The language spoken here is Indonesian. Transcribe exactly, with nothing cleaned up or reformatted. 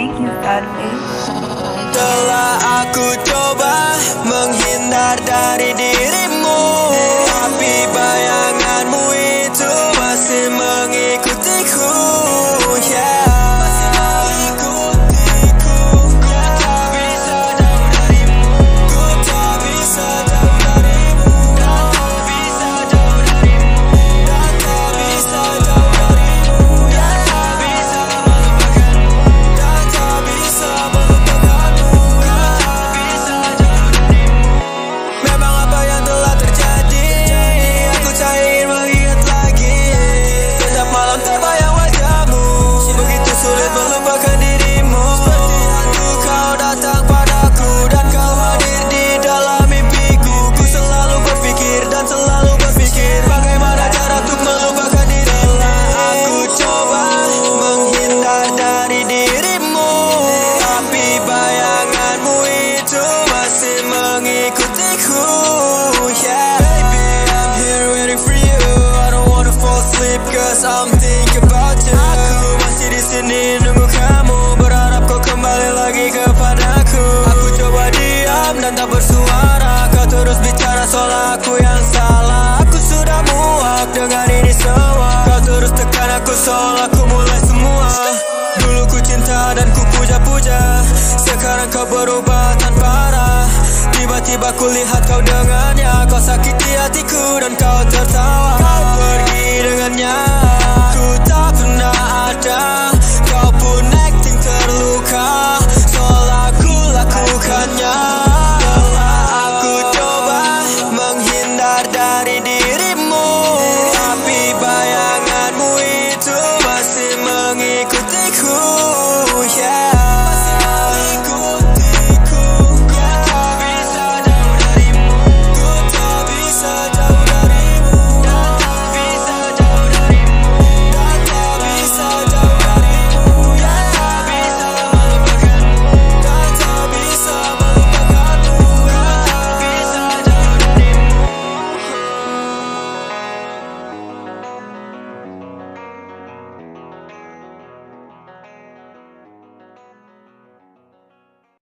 make you sadface. Telah aku coba menghindar dari dirimu, tapi bayanganmu itu masih mengikutiku, yeah. Cause I'm thinking about you. Aku masih di sini nunggu kamu, berharap kau kembali lagi kepadaku. Aku coba diam dan tak bersuara, kau terus bicara soal aku yang salah. Aku sudah muak dengan ini semua, kau terus tekan aku soal aku mulai semua. Dulu ku cinta dan ku puja-puja, sekarang kau berubah tanpa arah. Tiba-tiba ku lihat kau dengannya, kau sakiti hatiku dan kau tertawa.